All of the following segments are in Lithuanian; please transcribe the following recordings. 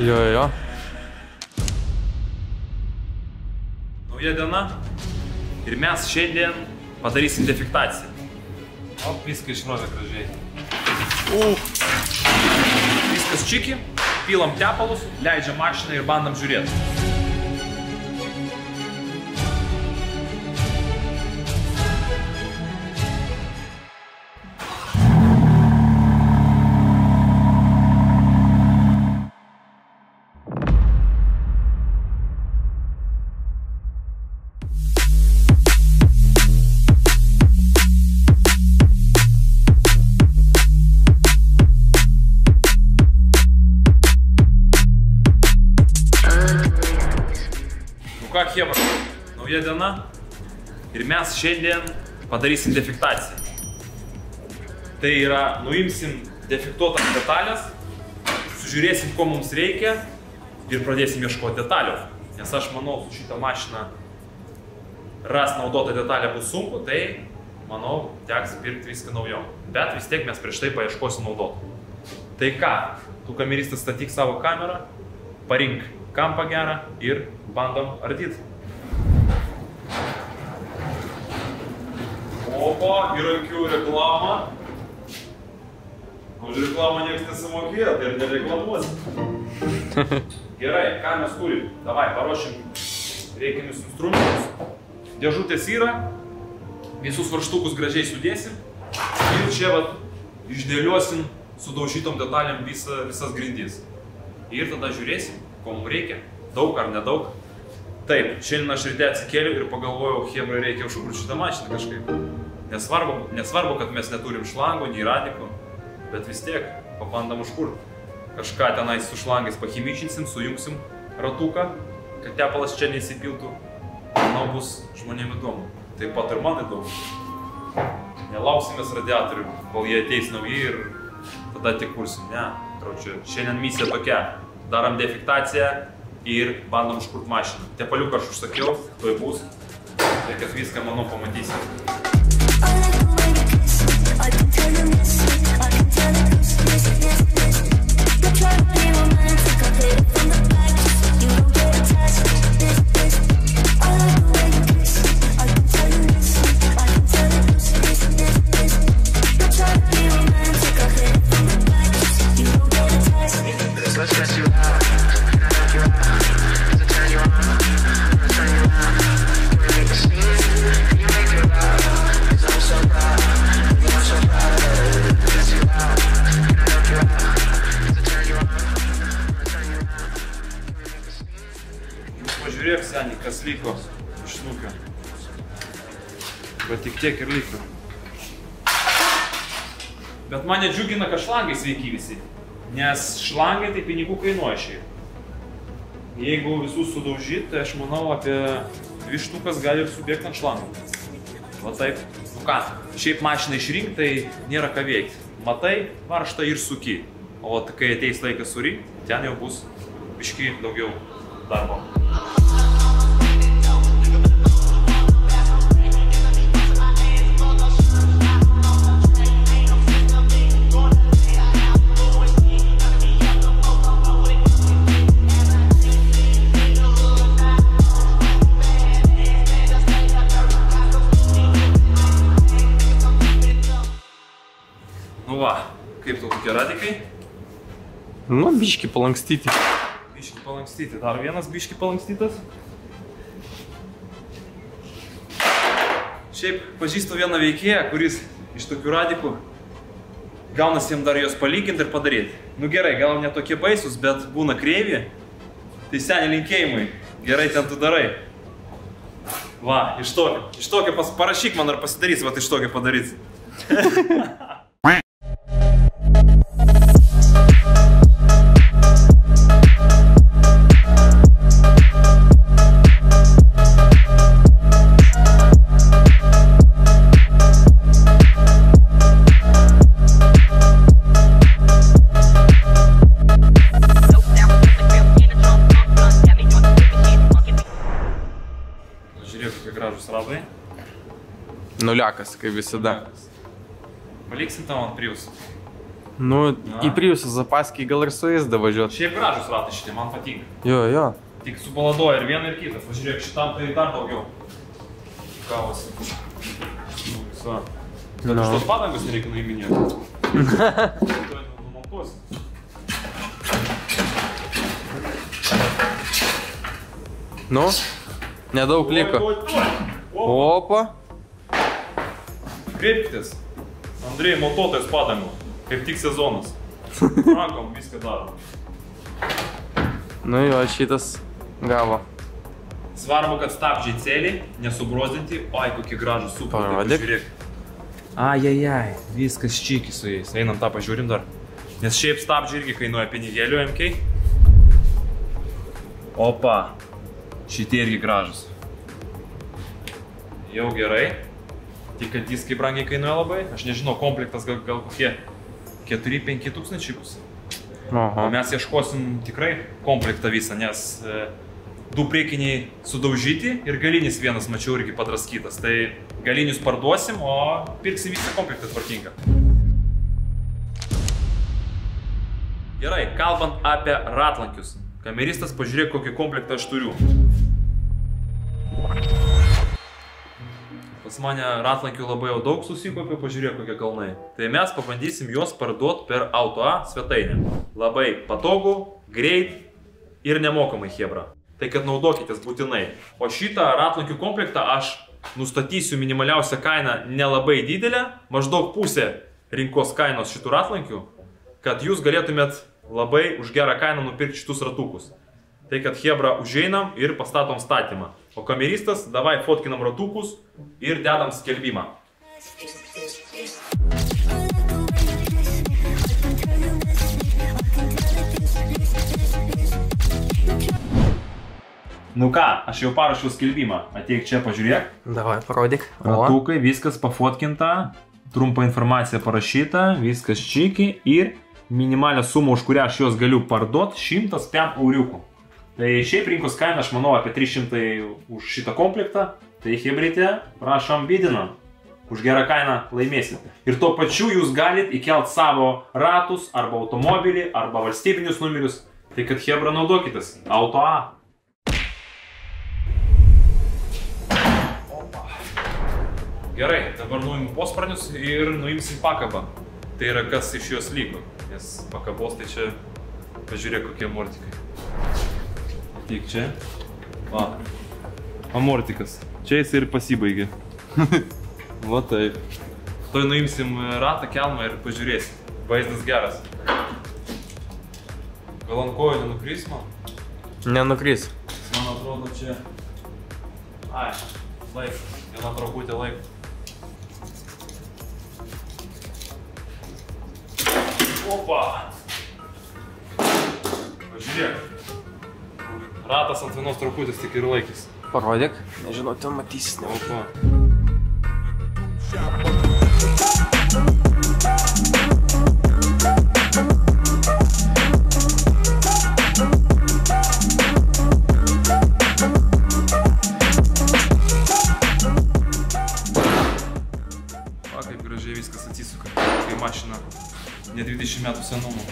Jo. Nauja diena ir mes šiandien padarysim defektaciją. O, viską išrovė gražiai. Viskas čiki, pilam tepalus, leidžiam mašiną ir bandam žiūrėti. Ką, chebra, nauja diena ir mes šiandien padarysim defektaciją. Tai yra, nuimsim defektuotas detalės, sužiūrėsim, ko mums reikia ir pradėsim ieškoti detalių. Nes aš manau, su šitą mašiną ras naudotą detalę bus sunku, tai manau, teks pirkti viską naujom. Bet vis tiek mes prieš tai paieškosim naudotų. Tai ką, tu kameristas statyk savo kamerą, parink kampą gerą ir bandom ardyti. Opa, įrankių reklama. Už reklamą niekas nesimokėjo, tai ir nereklamuosi. Gerai, ką mes turim? Davai, paruošim reikiamus instrumentus. Dėžutės yra, visus varžtukus gražiai sudėsim ir čia vat išdėliosim sudaužytom detalėm visas grindis. Ir tada žiūrėsim, ko mums reikia, daug ar nedaug. Taip, šiandien aš ryte atsikėliau ir pagalvojau, chebrai, reikia užkurti šitą mašiną kažkaip. Nesvarbu, kad mes neturim šlangų, nei radikų, bet vis tiek pabandam užkurti. Kažką tenais su šlangais pachimičinsim, sujungsim ratuką, kad tepalas čia neįsipiltų. Manau, bus žmonėm įdomu. Taip pat ir man įdomu. Nelauksimės radiatorių, kol jie ateis nauji ir tada tik kursim. Ne, traučiu, šiandien misija tokia. Darom defektaciją ir bandom užkurti mašiną. Tepaliuką aš užsakiau, tuoj bus. Tai kad viską, manau, pamatysim. Pažiūrėk, seniai, kas liko iš snukio. Bet tik tiek ir liko. Bet mane džiugina, kad šlangai sveiki visi. Nes šlangai tai pinigų kainuoja šiaip. Jeigu visus sudaužyt, tai aš manau apie 2 štukas gali ir subėgti ant šlangų. Va taip. Nu ką, šiaip mašiną išrinkt, tai nėra ką veikti. Matai, varžtą ir suki. O kai ateis laikas surinkt, ten jau bus biškį daugiau darbo. Nu va, kaip tau tokie radikai? Nu, biškį palankstyti. Biškį palankstyti. Dar vienas biškį palankstytas. Šiaip pažįstu vieną veikėją, kuris iš tokių radikų gaunas jam dar juos palyginti ir padaryti. Nu gerai, gal ne tokie baisus, bet būna kreivi. Tai seniai linkėjimai. Gerai ten tu darai. Va, iš tokio parašyk man ar pasidarys, va iš tokio padarys. Gražus radai. Nuliakas, kaip visada. Paliksim tam ant priusų. Nu, į Priusą Zapaskį gal ir su jais davažiuot. Šiaip gražus ratai šitie, man patinka. Jo. Tik subaladoja ir vieną ir kitą. Pažiūrėk, šitam tai dar daugiau. Gavosi. Visa. Bet iš tos padangos nereikia nuiminėti. Tuoj numontuosi. Nu, nedaug liko. Opa. Kreipkitės. Andrėjai, montuotojas padangų. Kaip tik sezonas. Rankom viską daro. Nu jo, šitas gavo. Svarbu, kad stabdžiai celiai, nesubrozdinti. Oi, kokie gražus, super. Parodyk. Ajajaj, viskas čiki su jais. Einam tą pažiūrim dar. Nes šiaip stabdžiai irgi kainuoja pinigėlių MK. Opa. Šitie irgi gražus. Jau gerai. Tik kad diskai brangiai kainuoja labai. Aš nežinau, komplektas gal kokie 4-5 tūkstančiai bus. O mes ieškosim tikrai komplektą visą, nes du priekiniai sudaužyti ir galinis vienas mačiau irgi padraskytas. Tai galinius parduosim, o pirksim visą komplektą tvarkingą. Gerai, kalbant apie ratlankius. Kameristas, pažiūrėk, kokį komplektą aš turiu. Pas mane ratlankių labai jau daug susikopė, pažiūrėk, kokie kalnai. Tai mes pabandysim juos parduoti per Auto.A svetainę. Labai patogu, greit ir nemokamai chebra. Tai kad naudokitės būtinai. O šitą ratlankių komplektą aš nustatysiu minimaliausią kainą nelabai didelę, maždaug pusę rinkos kainos šitų ratlankių, kad jūs galėtumėt labai už gerą kainą nupirkti šitus ratukus. Tai kad chebra užeinam ir pastatom statymą. O kameristas, davai fotkinam ratukus ir dedam skelbimą. Nu ką, aš jau parašiau skelbimą. Ateik čia, pažiūrėk. Davai, parodyk. Ratukai, viskas pafotkinta, trumpa informacija parašyta, viskas čiki ir minimalią sumą, už kurią aš juos galiu parduoti, 105 euriukų. Tai šiaip rinkos kaina, aš manau, apie 300 už šitą komplektą. Tai chebrytė, prašom, bidinam. Už gerą kainą laimėsite. Ir tuo pačiu jūs galit įkelt savo ratus, arba automobilį, arba valstybinius numerius. Tai kad chebra naudokitės. Auto.A. Gerai, dabar nuimim posparnius ir nuimsim pakabą. Tai yra kas iš jos liko. Nes pakabos tai čia, pažiūrėk, kokie mortikai. Tik čia. Va. Amortikas. Čia jis ir pasibaigė. Va taip. Toj nuimsim ratą, kelmą ir pažiūrėsim. Vaizdas geras. Gal ant kojų nenukris man? Nenukris. Man atrodo čia... Ai, laik. Viena truputė laik. Opa! Pažiūrėk. Ratas ant vienos truputės tik ir laikys. Parodyk. Nežinau, ten matysis. Opa. Va, kaip gražiai viskas atsisuka. Kai mašina ne 20 metų senumo.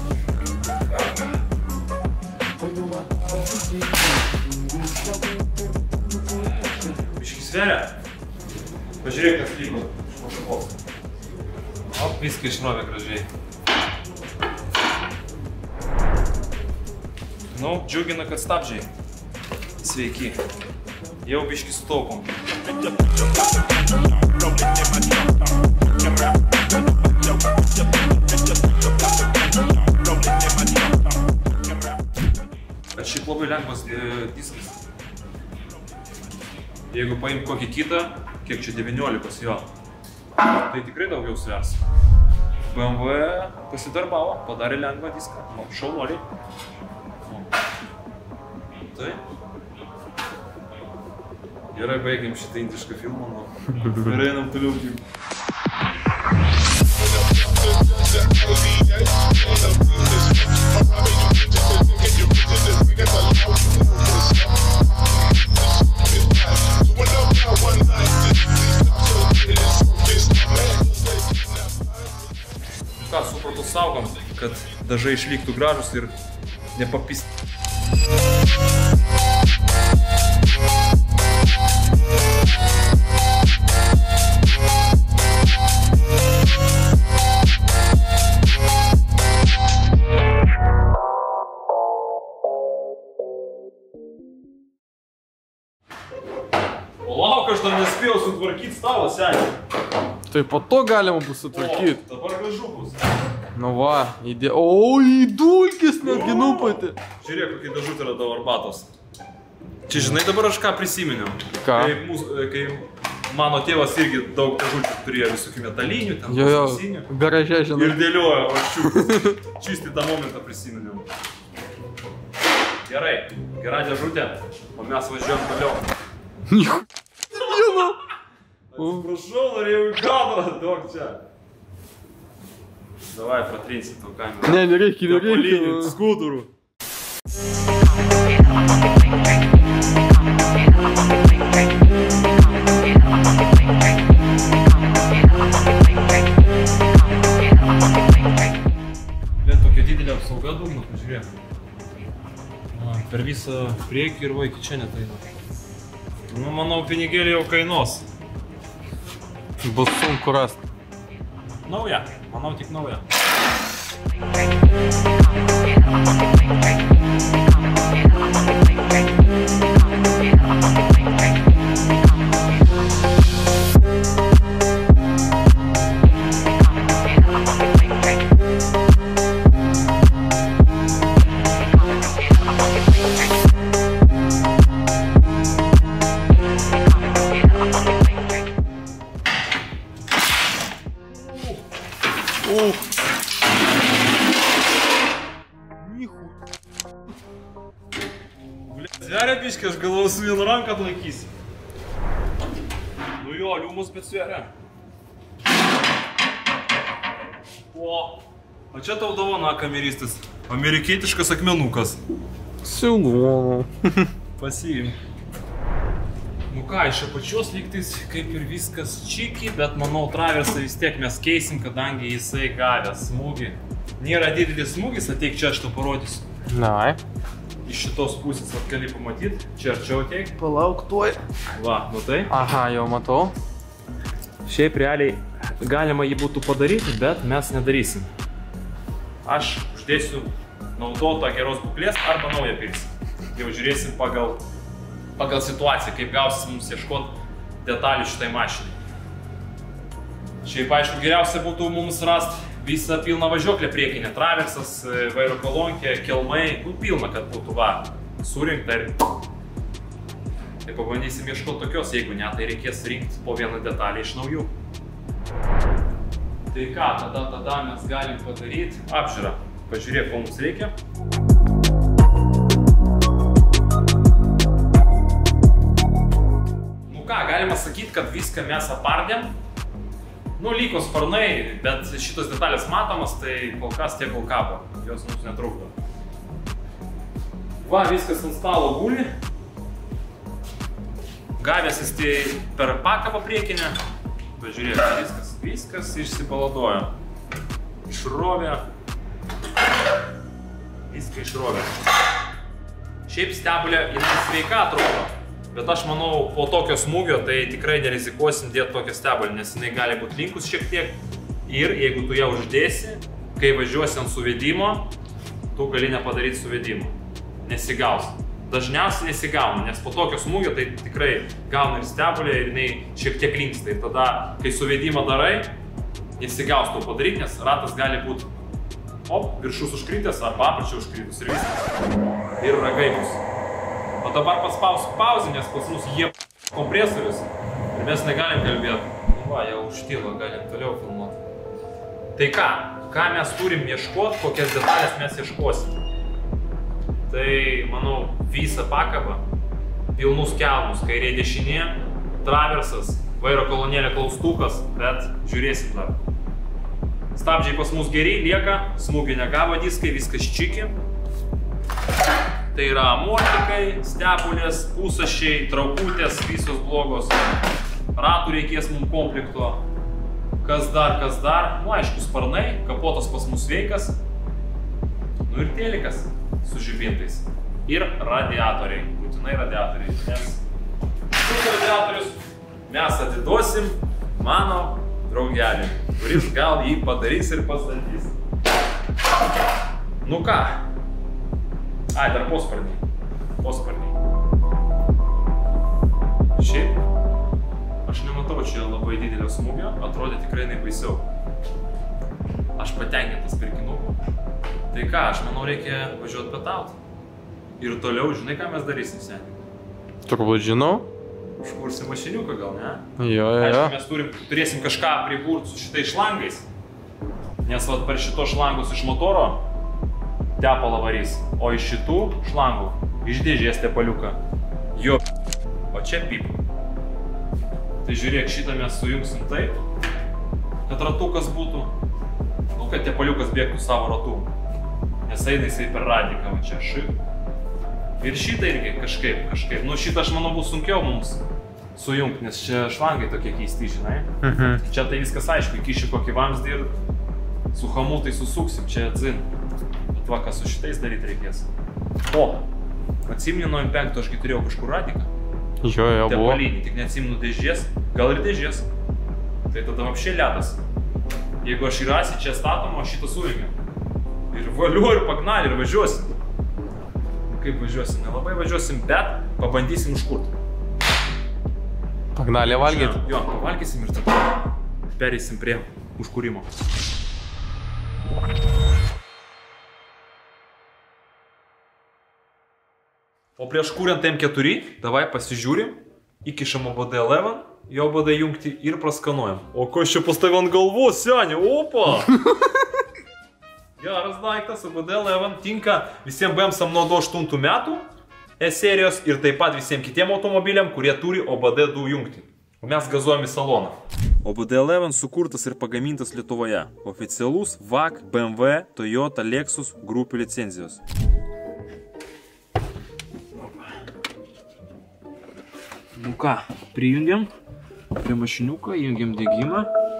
Biškį sveria. Pažiūrėk, kas liko. O, viską išrovė gražiai. Nu, džiugina, kad stabdžiai. Sveiki. Jau biškį sutaupom. Bet šiaip labai lengvas diskas. Jeigu paim kokį kitą, kiek čia 19 jo, tai tikrai daugiau svers. BMW pasidarbavo, padarė lengvą diską. Šaunuoliai. Tai. Gerai, baigiam šitą indišką filmą. Ir einam toliau. Ką, supratus dažai išliktų gražus ir nepapist. Lauk, aš dar nespėjau sutvarkyti stalą, seniai. Tai po to galima bus sutvarkyti. O, dabar gražu bus. Nu va, įdė... O, į dulkis netgi nupatė. Žiūrėk, kokie dažutė yra tavo arbatos. Čia žinai dabar aš ką prisiminiau? Ką? Kai mano tėvas irgi daug dažučių turėjo visokių metalinių, ten Jo, garaže, žinai. ir dėliojo vaščiukus. Čisti tą momentą prisiminiau. Gerai, gera dėžutė, o mes važiuojam toliau. Atsiprašau, norėjau į kadrą, duok čia. Davai, patrinsi tau kamerą. Ne, nereikia. Skudurų. Bet tokia didelė apsauga dugno, pažiūrėk. Per visą priekį ir va iki čia netaina. Nu, manau, pinigėlį jau kainuos. Bus sunku rasti. Nauja, manau tik nauja. Sveria biškai, aš galvoju su vienu ranką atlaikysi. Nu jo, liumus, bet sveria. O čia tau dovana kameristas. Amerikietiškas akmenukas. Siūlau. Pasiimk. Nu ką, iš apačios lygtais kaip ir viskas čiki, bet manau traversą vis tiek mes keisim, kadangi jisai gavęs smūgį. Nėra didelis smūgis, ateik čia aš tau parodysiu. Nai. Iš šitos pusės gali pamatyti, čia arčiau ateik. Palauk tuoj. Va, matai? Aha, jau matau. Šiaip realiai galima jį būtų padaryti, bet mes nedarysim. Aš uždėsiu naudotą geros būklės arba naują pirksim. Jau žiūrėsim pagal situaciją, kaip gausis mums ieškoti detalių šitai mašinai. Šiaip aišku, geriausia būtų mums rasti visą pilną važiuoklę priekinę. Traversas, vairo kolonkė, kelmai, pilna, kad būtų va, surinkta ir... Tai pabandysim ieškoti tokios, jeigu ne, tai reikės rinkti po vieną detalę iš naujų. Tai ką, tada mes galim padaryti apžiūrą. Pažiūrėk, ko mums reikia. Nu ką, galima sakyti, kad viską mes apardėm. Nu, liko sparnai, bet šitos detalės matomas, tai kol kas tiek kol kabo. Jos mums netrukdo. Va, viskas ant stalo guli. Gavęs jis tai per pakabą priekinę. Pažiūrėk, viskas išsipaladojo. Išrovė. Viską išrovė. Šiaip stebulė, jinai sveika atrodo. Bet aš manau, po tokio smūgio tai tikrai nerizikuosim dėti tokią stebulę, nes jinai gali būti linkus šiek tiek. Ir jeigu tu ją uždėsi, kai važiuosi ant suvedimo, tu gali nepadaryti suvedimo. Nesigaus. Dažniausiai nesigauna, nes po tokio smūgio tai tikrai gauna ir stebulė ir jinai šiek tiek linksta. Ir tada, kai suvedimą darai, nesigaus to padaryti, nes ratas gali būti viršus užkritęs arba apačia užkritus ir viskas. Ir ragai bus. O dabar paspausiu pauzę, nes pas mus jie kompresorius ir mes negalim kalbėti. Nu va, jau užtilo, galim toliau filmuoti. Tai ką mes turim ieškoti, kokias detalės mes ieškosim. Tai, manau, visą pakabą, pilnus kelmus, kairė dešinė, traversas, vairo kolonėlė klaustukas, bet žiūrėsim dar. Stabdžiai pas mus geri, lieka, smūgių negavo diskai, viskas čiki. Tai yra amortikai, stebulės, pusašiai, traukutės, visos blogos. Ratų reikės mums komplekto. Kas dar? Nu, aišku, sparnai, kapotas pas mus sveikas. Nu ir telikas su žibintais. Ir radiatoriai. Būtinai radiatoriai. Nes šis radiatorius mes atiduosim mano draugeliui, kuris gal jį padarys ir pastatys. Nu ką? Ai, dar posparniai. Posparniai. Šiaip, aš nematau čia labai didelio smūgio, atrodė tikrai nebaisiau. Aš patenkintas pirkinuku. Tai ką, aš manau, reikia važiuoti pietauti. Ir toliau, žinai, ką mes darysim, seniai? Turbūt žinau. Užkursim mašiniuką gal, ne? Jo. Aišku, mes turėsim kažką prikurti su šitais šlangais. Nes vat per šitos šlangus iš motoro tepalą varys, o iš šitų šlangų iš dėžės tepaliuką. Jo. O čia pip. Tai žiūrėk, šitą mes sujungsim taip, kad ratukas būtų. Nu, kad tepaliukas bėgtų savo ratu. Nes eina jisai per radiką, va čia šit. Ir šitą irgi kažkaip. Nu, šitą aš manau bus sunkiau mums sujungti, nes čia šlangai tokie keisti, žinai. Čia tai viskas aišku, įkiši kokį vamzdį ir su hamutai susuksim, čia dzin. Bet va, ką su šitais daryti reikės. O, atsimenu nuo M5 ašgi turėjau kažkur radiką. Jo, buvo. Tepalinį, tik neatsimenu dėžės, gal ir dėžės. Tai tada apšiai ledas. Jeigu aš į rasį čia statom, o šitą sujungiam. Ir valiu, ir pagnalį, ir važiuosim. Kaip važiuosim? Nelabai važiuosim, bet pabandysim užkurti. Pagnalį valgyti? Jo, pavalgysim ir tada pereisim prie užkūrimo. O prieš kūriant M4, davai pasižiūrim, įkišam OBD11, į OBD jungti ir praskanuojam. O kas čia pas tave ant galvos, seni? Opa! Geras daiktas, OBD11 tinka visiems BMW'am nuo 28 metų E-serijos ir taip pat visiems kitiem automobiliam, kurie turi OBD2 jungti. O mes gazuojam į saloną. OBD11 sukurtas ir pagamintas Lietuvoje. Oficialus VAG, BMW, Toyota, Lexus grupių licenzijos. Nu ką, prijungiam prie mašiniuką, įjungiam degimą.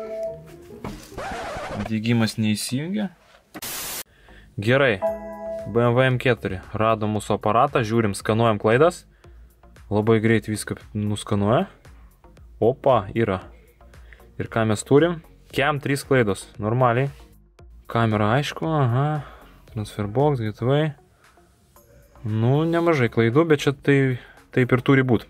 Degimas neįsijungia. Gerai, BMW M4 rado mūsų aparatą, žiūrim, skanuojam klaidas. Labai greit viską nuskanuoja. Opa, yra. Ir ką mes turim? Cam 3 klaidos, normaliai. Kamera aišku, aha. Transferbox, gatavai. Nu, nemažai klaidų, bet čia taip ir turi būti.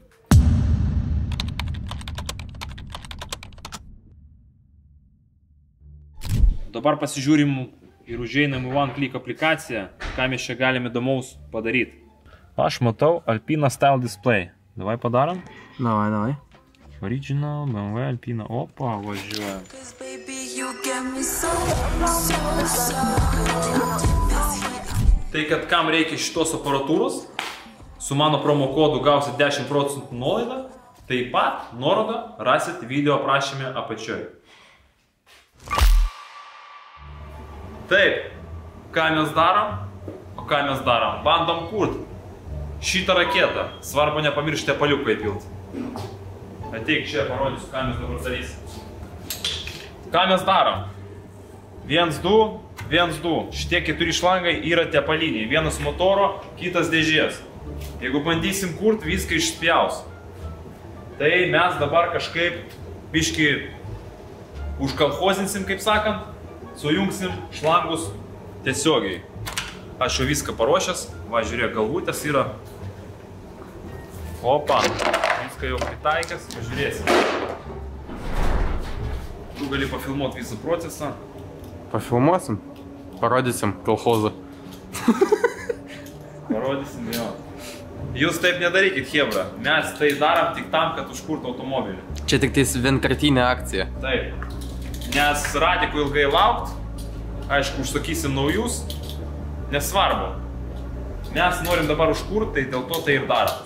Dabar pasižiūrim ir užeinam į OneClick aplikaciją, ką mes čia galime įdomaus padaryti. Aš matau Alpina Style Display. Davai padarom? Davai. Original, BMW, Alpina. Opa, važiuojam. Tai kad kam reikia šitos aparatūros, su mano promo kodu gausit 10% nuolaidą, taip pat nuorodą rasit video aprašyme apačioje. Taip, ką mes darom? O ką mes darom? Bandom kurti šitą raketą. Svarbu nepamiršti tepaliuką įpilti. Ateik čia, parodysiu, ką mes dabar darysim. Ką mes darom? 1, 2, 1, 2. Šitie 4 šlangai yra tepaliniai. Vienas motoro, kitas dėžės. Jeigu bandysim kurti, viską išspjaus. Tai mes dabar kažkaip biškį užkalchozinsim, kaip sakant. Sujungsim šlangus tiesiogiai. Aš jau viską paruošęs. Va, žiūrėk, galvutės yra. Opa, viską jau pritaikęs. Pažiūrėsim. Tu gali pafilmuoti visą procesą. Pafilmuosim. Parodysim kolchozą. Parodysim, jo. Jūs taip nedarykit, chebra. Mes tai darom tik tam, kad užkurtų automobilį. Čia tik tais vienkartinė akcija. Taip. Nes radikų ilgai laukt, aišku, užsakysim naujus, nesvarbu. Mes norim dabar užkurti, tai dėl to tai ir darom.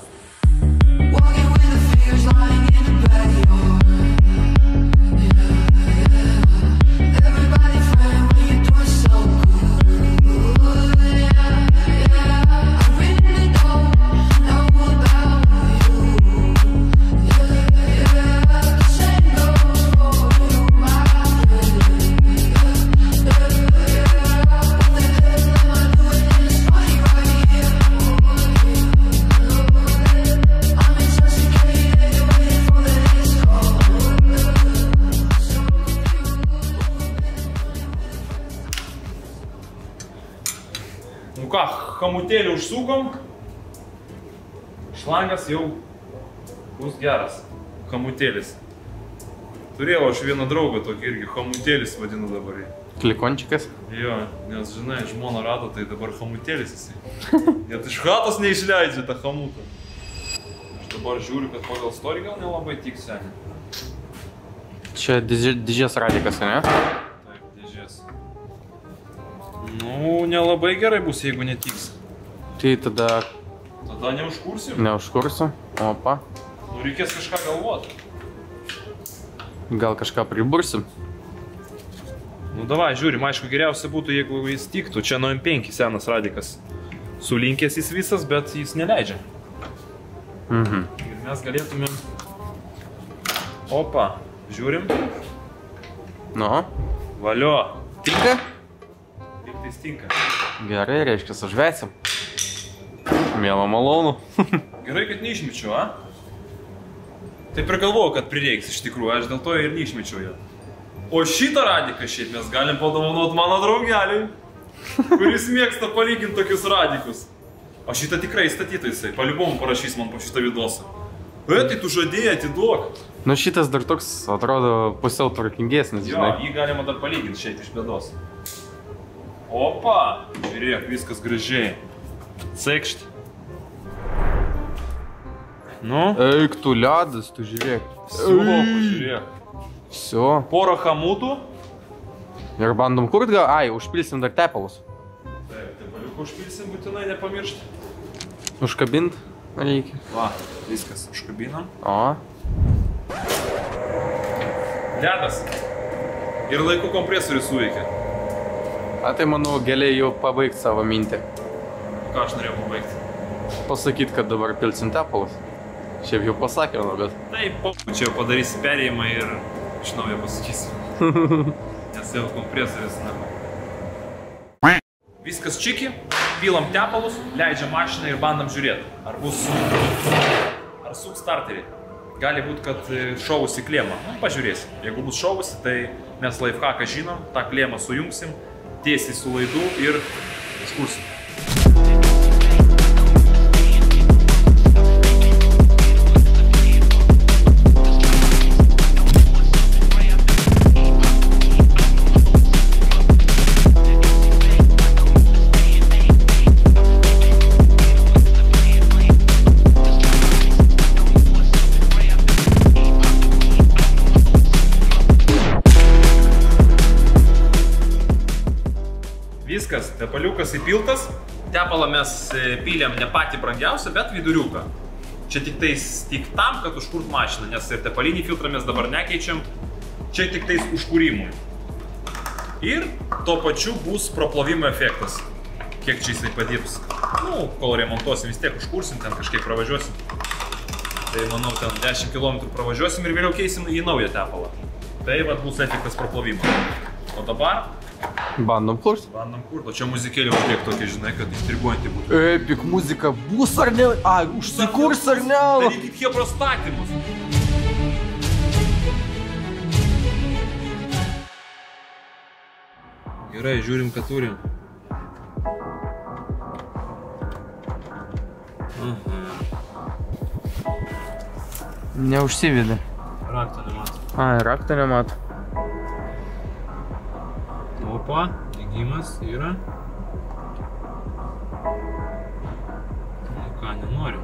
Hamutėlį užsukom. Šlangas jau bus geras. Hamutėlis. Turėjau aš vieną draugą tokį irgi, Hamutėlis vadinu dabar. Klikončikas? Jo, nes žinai, žmona rado, tai dabar Hamutėlis jisai. Net iš chatos neišleidžia tą Hamutą. Aš dabar žiūriu, kad pagal storį gal nelabai tiks seniai. Čia dėžės radikas, ne? Taip, dėžės. Nu, nelabai gerai bus, jeigu netiks. Tai tada... Tada neužkursim? Neužkursiu. Opa. Nu, reikės kažką galvoti. Gal kažką pribursim? Nu, davai, žiūrim, aišku, geriausia būtų, jeigu jis tiktų. Čia nuo M5 senas radikas. Sulinkęs jis visas, bet jis neleidžia. Mhm. Ir mes galėtumėm... Opa, žiūrim. Nu? Valio. Tinka? Tiktais tinka. Gerai, reiškia, užvesim. Mielo malonu. Gerai, kad neišmečiau, a? Taip ir galvojau, kad prireiks iš tikrųjų, aš dėl to ir neišmečiau jo. O šitą radiką šiaip mes galim padovanot mano draugeliui, kuris mėgsta palyginti tokius radikus. O šitą tikrai įstatytų jisai, paliubom parašys man po šitą vidosą. Tai tu žadėjai, atiduok. Nu šitas dar toks, atrodo, pusiau tvarkingesnis, žinai. Jo, jį galima dar palyginti šiaip iš bėdos. Opa, žiūrėk, viskas gražiai. Sekšt. Nu? Eik, tu ledas, tu žiūrėk. Siūlo, pažiūrėk. Всё. Porą hamutų. Ir bandom kurt gal? Ai, užpilsim dar tepalus. Taip, tepaliuką užpilsim, būtinai nepamiršti. Užkabint reikia. Va, viskas, užkabinam. O. Ledas. Ir laiku kompresorius suveikia. A tai manau, galiai jau pabaigti savo mintį. Ką aš norėjau pabaigti? Pasakyt, kad dabar pilsim tepalus. Šiaip jau pasakė, nu, bet... Taip, čia jau padarysi perėjimą ir iš naujo pasakysiu. Nes jau kompresorius nama. Viskas čiki, pilam tepalus, leidžiam mašiną ir bandam žiūrėti, ar bus... Ar suks starterį. Gali būt, kad šovusi klėmą. Nu, pažiūrėsim. Jeigu bus šovusi, tai mes lifehacką žinom, tą klėmą sujungsim, tiesiai su laidu ir skursim. Viskas, tepaliukas įpiltas. Tepalą mes pylėm ne patį brangiausią, bet viduriuką. Čia tik tam, kad užkurt mašiną, nes ir tepalinį filtrą mes dabar nekeičiam. Čia tik tais užkūrimui. Ir tuo pačiu bus proplovimo efektas. Kiek čia jisai padirbs. Nu, kol remontuosim, vis tiek užkursim, ten kažkiek pravažiuosim. Tai manau, ten 10 km pravažiuosim ir vėliau keisim į naują tepalą. Tai vat bus efektas proplovimo. O dabar... Bandom kurt? Bandom kurt, o čia muzikėlė užliek tokia, žinai, kad intriguojanti būtų. Epik muzika bus ar ne? Ai, užsikurs ar ne? Darykit hebrostatymus. Gerai, žiūrim, ką turim. Neužsivedė. Rakto nemato. Ai, rakto nemato. Opa, įgymas yra. Nu ką, nenoriu.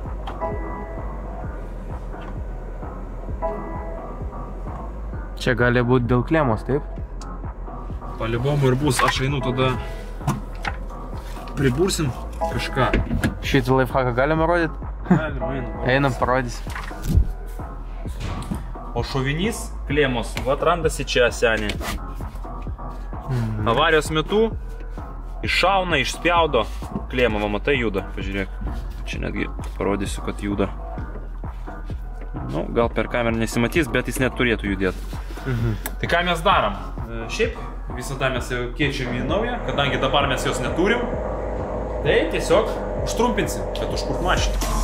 Čia gali būti dėl klemos, taip? Palibomu ir bus, aš einu tada pribursim kažką. Šitą lifehacką galima rodyti? Galim, einam. Einam, parodysim. O šovinys klemos, vat randasi čia senė. Avarijos metu iššauna, išspjaudo klėmą, va matai juda, pažiūrėk. Čia netgi parodysiu, kad juda. Nu, gal per kamerą nesimatys, bet jis net turėtų judėti. Tai ką mes darom? Šiaip visada mes jau keičiam į naują, kadangi dabar mes jos neturim. Tai tiesiog užtrumpinsim, kad užkurt mašiną.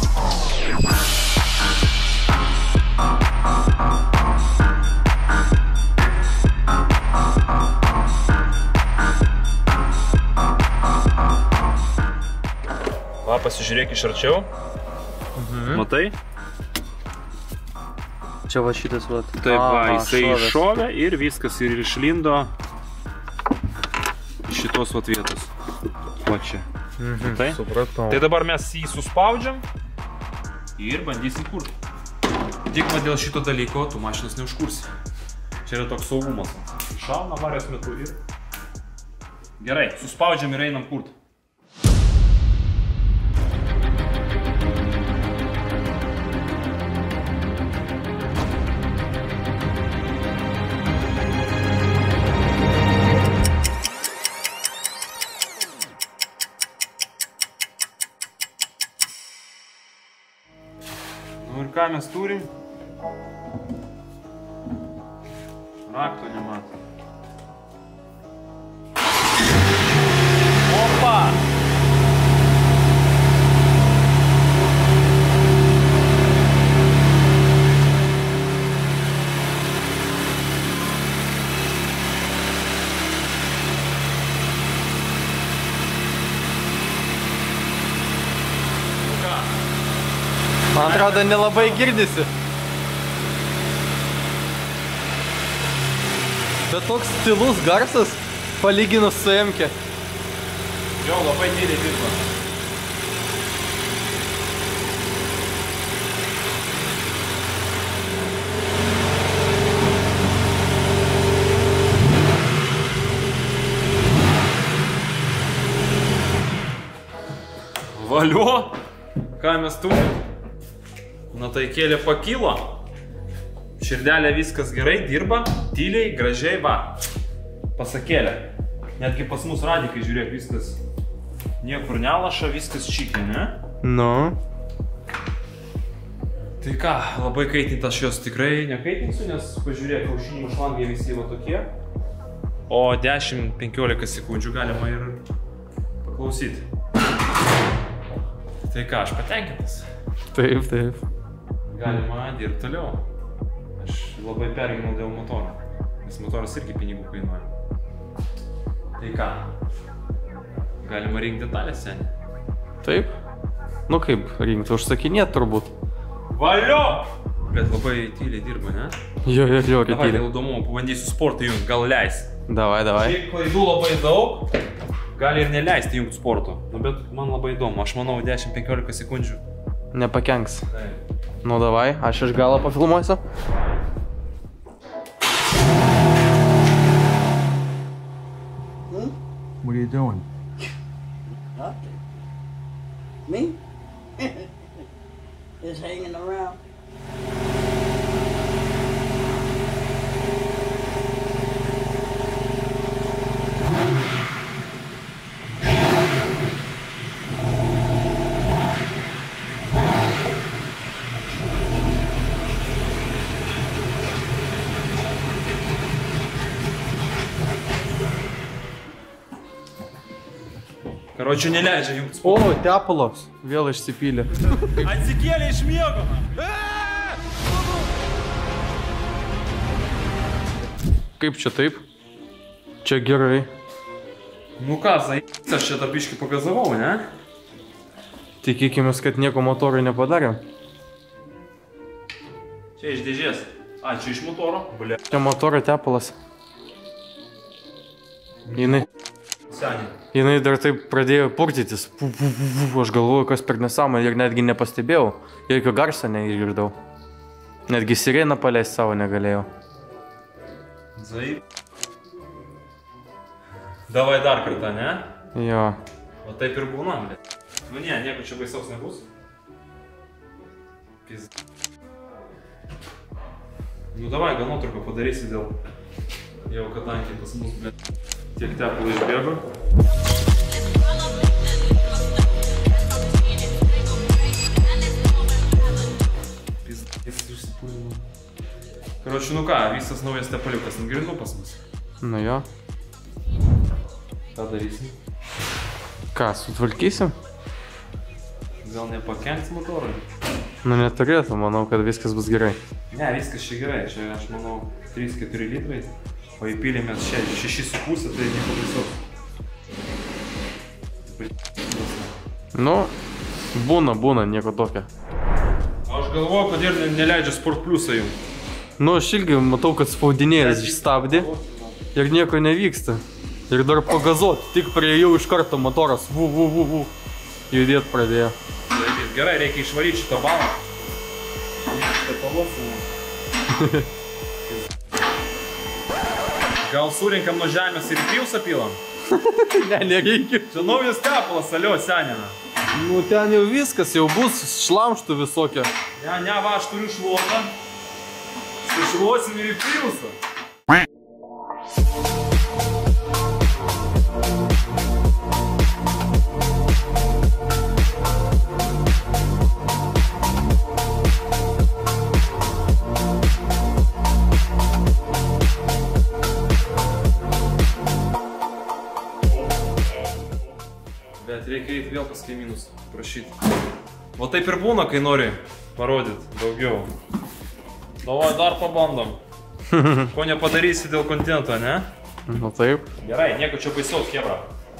pasižiūrėk iš arčiau. Matai? Čia va šitas va. Taip, va, jisai iššovė ir viskas ir išlindo iš šitos vat vietos. Va čia. Matai? Supratau. Tai dabar mes jį suspaudžiam ir bandysim kurti. Tik va dėl šito dalyko tu mašinas neužkursi. Čia yra toks saugumas. Šauna avarijos metu ir... Gerai, suspaudžiam ir einam kurti. Nu ir ką mes turim? Rakto nemato. Opa! Man atrodo, nelabai girdisi. Bet toks tylus garsas, palyginus su Emke. Jo, labai tyliai dirba. Valio! Ką mes turim? Na tai kėlė pakilo. Širdelė viskas gerai, dirba, tyliai, gražiai, va. Pasakėlė. Netgi pas mus radikai, žiūrėk, viskas niekur nelaša, viskas čikė, ne? Nu. Tai ką, labai kaitinti aš jos tikrai nekaitinsiu, nes pažiūrėk, aušinimo šlangai visi va tokie. O 10-15 sekundžių galima ir paklausyti. Tai ką, aš patenkintas. Taip, taip. Galima dirbti toliau. Aš labai pergyvenau dėl motoro, nes motoras irgi pinigų kainuoja. Tai ką? Galima rinkti detalės, seni? Taip. Nu kaip rinkti, užsakinėt turbūt. Valio! Bet labai tyliai dirba, ne? Jo, Davai, tyliai. dėl įdomu, pabandysiu sportą jungti, gal leis. Davai. Šiaip klaidų labai daug, gali ir neleisti jungti sporto. Nu, bet man labai įdomu, aš manau 10-15 sekundžių. Nepakenks. Taip. Nu davai, aš iš galo pafilmuosiu. What are you doing? Huh? Me? Just hanging around. Karočiui neleidžia jungti sporto. O, tepalas. Vėl išsipylė. Atsikėlė iš miego. Kaip čia taip? Čia gerai. Nu ką, aš čia tą biškį pagazavau, ne? Tikėkimės, kad nieko motorui nepadarė. Čia iš dėžės. A, čia iš motoro. Blia. Čia motoro tepalas. Jinai dar taip pradėjo purtytis. Aš galvoju, kas per nesąmonę ir netgi nepastebėjau. Jokio garso neišgirdau. Netgi sireną paleisti savo negalėjau. Zaip. Davai dar kartą, ne? Jo. O taip ir būna, bet. Nu ne, nieko čia baisaus nebus. Piz... Nu davai, gal nuotrauką padarysi dėl... Jau kadangi pas mus, bet... Tiek tepalų išbėgo. Pizdais išsipūrino. Karočiui, nu ką, visas naujas tepaliukas ant grindų pas mus. Nu jo. Ką darysim? Ką, sutvarkysim? Gal nepakenks motorui? Nu neturėtų, manau, kad viskas bus gerai. Ne, viskas čia gerai. Čia, aš manau, 3-4 litrai. O įpylėmės 6,5, tai nieko baisaus. Nu, Būna, nieko tokio. Aš galvoju, kodėl neleidžia Sport Plusą jums. Nu, aš irgi matau, kad spaudinėjas išstabdė ir nieko nevyksta. Ir dar pagazuot, tik priejau iš karto motoras, judėt pradėjo. Gerai, reikia išvaryti šitą balą. Gal surinkam nuo žemės ir į pilius apilam? Ne, nereikia. Čia naujas tepalas, alio, senina. Nu, ten jau viskas, jau bus šlamštų visokia. Ne, va, aš turiu šluotą. Sušluosim ir į piliusą. Bet reikia eiti vėl pas kaimynus, prašyti. O taip ir būna, kai nori parodyti daugiau. Davai, dar pabandom. Ko nepadarysi dėl kontento, ne? Nu taip. Gerai, nieko čia baisaus, chebra.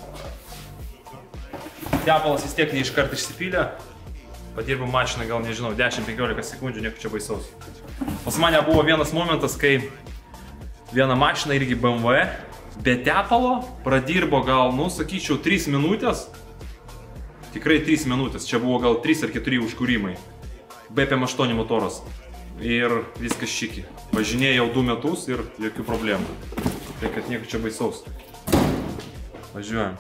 Tepalas vis tiek neiškart išsipylė. Padirbam mašiną, gal nežinau, 10-15 sekundžių, nieko čia baisaus. Pas mane buvo vienas momentas, kai viena mašina irgi BMW, be tepalo pradirbo gal, nu, sakyčiau, 3 minutės. Tikrai 3 minutės, čia buvo gal 3 ar 4 užkūrimai. BPM8 motoras. Ir viskas šiki. Važinėjau jau 2 metus ir jokių problemų. Tai kad nieko čia baisaus. Važiuojam.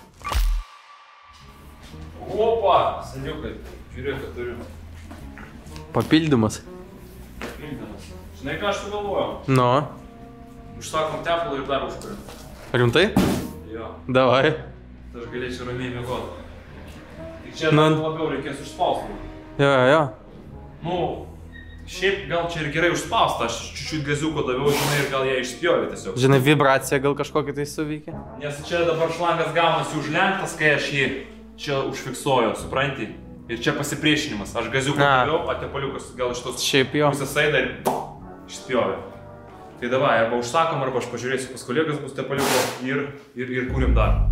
Opa! Seniukai, žiūrėk, ką turiu. Papildymas. Papildymas. Žinai, ką aš sugalvojau? Nu. Užsakom tepalą ir dar užkuriam. Rimtai? Jo. Davai. Tai aš galėčiau ramiai miegoti. Tik čia labiau reikės užspausti. Jo. Nu, šiaip gal čia ir gerai užspausta, aš čiučiut gaziuko daviau, žinai, ir gal ją išspjovė tiesiog. Žinai, vibracija gal kažkokia tai suveikia? Nes čia dabar šlangas gaunasi užlenktas, kai aš jį čia užfiksuoju, supranti? Ir čia pasipriešinimas. Aš gaziuko daviau, o tepaliukas gal iš tos pusės eina ir išspjovė. Tai davai, arba užsakom, arba aš pažiūrėsiu pas kolegas bus tepaliuko ir kūrim dar.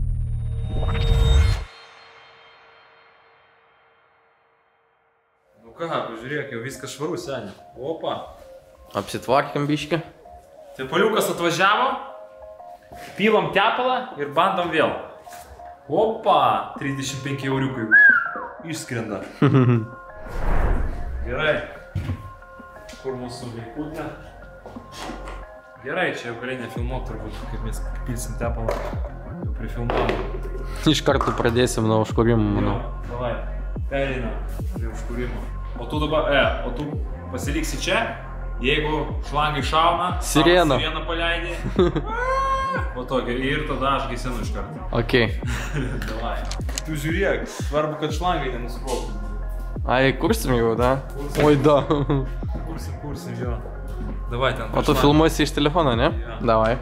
Nu ką, pažiūrėk, jau viskas švaru, seniai. Opa. Apsitvarkėm biškį. Tepaliukas atvažiavo, pilam tepalą ir bandom vėl. Opa, 35 euriukai išskrenda. Gerai. Kur mūsų veikutė? Gerai, čia jau gali nefilmuot turbūt, kaip mes pilsim tepalą. Jau prifilmuojam. Iš karto pradėsim nuo užkūrimo, manau. Davai, pereinam prie užkūrimo. O tu dabar, o tu pasiliksi čia, jeigu šlangai šauna, sireną paleidai. O tokia, ir tada aš gesinu iš karto. Ok. Davai. Tu žiūrėk, svarbu, kad šlangai nenusprogtų. Ai, kursim jau, da? Oi, da. Kursim, jo. Davai ten. O tu filmuosi iš telefono, ne? Ja. Davai.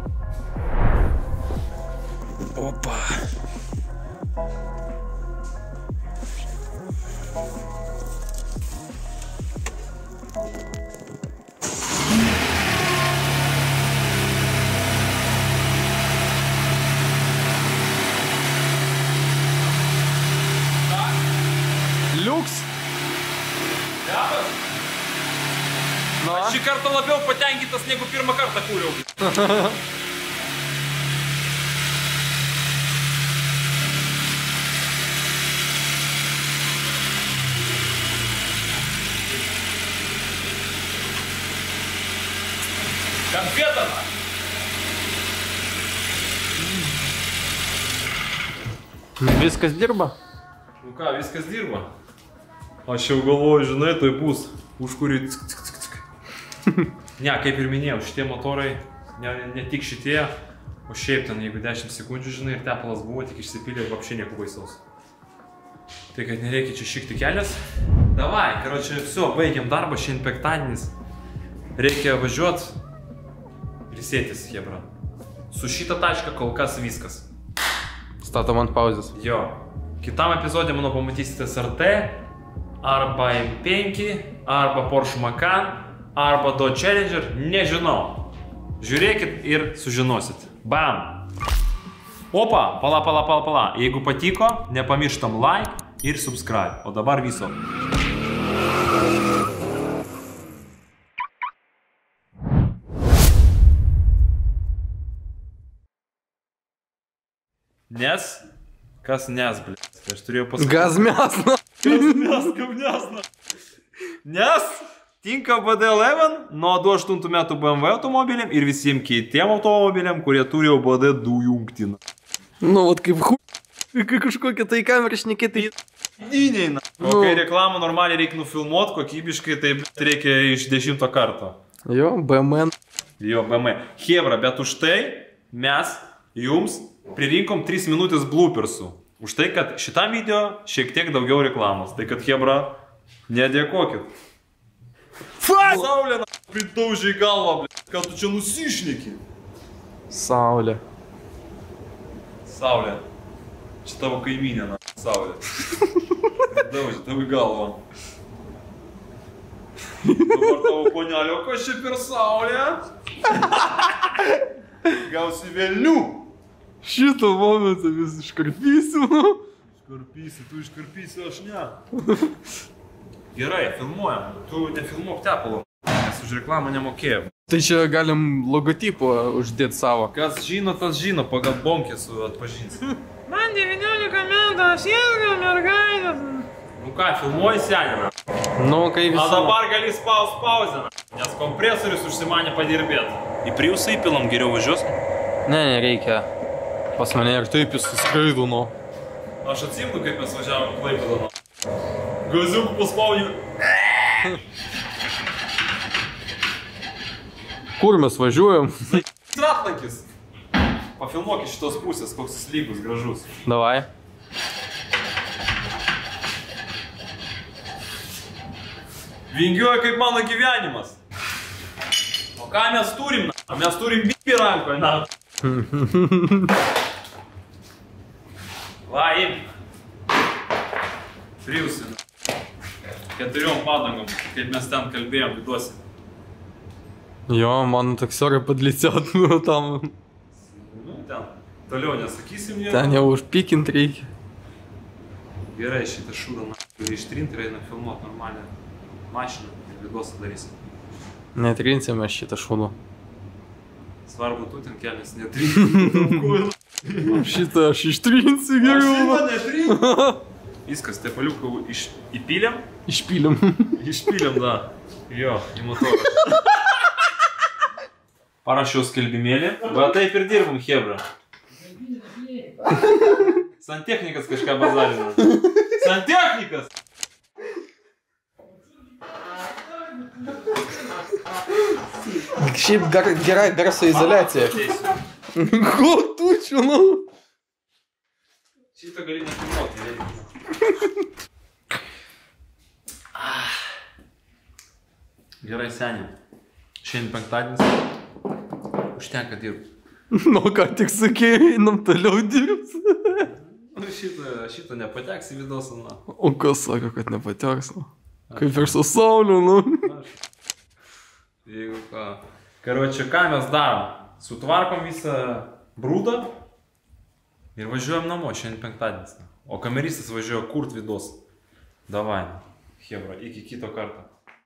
Opa. Liuks. Geras. Šį kartą labiau patenkintas, negu pirmą kartą kūriau. Конфетана! Viskas dirba? Nu ką, viskas dirba. Aš jau galvoju, žinai, tai bus užkurį. Ne, kaip ir minėjau, šitie motorai, ne tik šitie, o šiaip ten, jeigu 10 sekundžių, žinai, ir tepalas buvo, tik išsipylė ir apšiai nieko baisaus. Tai kad nereikia čia šikti kelias. Davai, karočią, viso, baigiam darbą, šiandien penktadienis. Reikia važiuot ir sėtis, hebra. Su šitą tašką kol kas viskas. Statom ant pauzės. Jo. Kitam epizodė, manau, pamatysite SRT, arba M5, arba Porsche Macan, arba Dodge Challenger, nežinau. Žiūrėkit ir sužinosit. Bam! Opa, pala. Jeigu patiko, nepamirštam like, ir subscribe. O dabar viso. Nes? Kas nes, blėt? Aš turėjau pasakyti. Gazmesna. Gazmesna. Nes tinka BD11 nuo 28 metų BMW automobiliam ir visiems kitiem automobiliam, kurie turi OBD dujų jungtiną. Nu, vat kaip kai kažkokia tai kamera šnekėti. Neina. O kai reklamą normaliai reikia nufilmuoti, kokybiškai, tai reikia iš 10 karto. Jo, BMN. Jo, BMW. Hebra, bet už tai mes jums pririnkom 3 minutės bloopersų. Už tai, kad šitam video šiek tiek daugiau reklamos. Tai kad Hebra, nedėkokit. Saulė, pridaužiai galvą, ką tu čia nusišneki? Saulė. Saulė. Čia tavo kaimynė, Saulė. Pridaužiai tavo galvą. Dabar tavo ponelio, kas čia per Saulė? Gausi velnių. Šitą momentą vis iškarpysiu. Iškarpysi, tu iškarpysi, aš ne. Gerai, filmuojam. Tu nefilmuok tepalo, nes už reklamą nemokėjom. Tai čia galim logotipą uždėti savo. Kas žino, tas žino, pagal bonkės atpažins. Man 19 metų, aš ilgą mergaitę. Nu ką, filmuoji senį. Nu, kai visi... O dabar gali spaust pauzę, nes kompresorius užsimanė padirbėti. Į Priusą įpilam geriau važiuos? Ne, nereikia. Pas mane ir taip jis suskraido, nu. Aš atsimenu, kaip mes važiavom Klaipėdą. Gaziukų paspaudžiu. Kur mes važiuojam? Ratlankis. Pafilmuok iš šitos pusės, koks jis lygus, gražus. Davai. Vingiuoja kaip mano gyvenimas. O ką mes turim, na? Mes turim bipį rankoje, na. Va, imk. Priusį. 4 padangom, kaip mes ten kalbėjom, viduosi. Jo, man taksiorė padlicėt, nu, tam. Nu, ten. Toliau nesakysim jau. Ten jau užpykint reikia. Gerai, šitą šūdą, na, turi ištrinti ir eina filmuot normalią mašiną ir vidosą darysim. Netrinsime šitą šūdą. Svarbu, tu ten kelias netrinti. Šitą aš ištrinsiu geriau. Netrinti. Viskas, tepaliukų įpylėm. Išpylėm. Išpylėm, da. Jo, į motorą. Parašiau skelbimėlį. Va taip ir dirbam, Hebra. Santechnikas kažką bazarina. Santechnikas! Šiaip gera garso izoliacija. Ko tu čia, nu? Šitą gali nefilmuoti. Gerai, seniai. Šiandien penktadienis. Užtenka dirbti. Nu, ką tik sakėjai, einam toliau dirbs. Nu, šitą nepateks į vidosą, na. O kas sako, kad nepateks, nu? Kaip ir su Sauliu, nu. Jeigu ką. Karočią, ką mes darom? Sutvarkom visą brūdą ir važiuojam namo, šiandien penktadienis. O kameristas važiuoja kurt vidosą. Davai, Hebra, iki kito karto.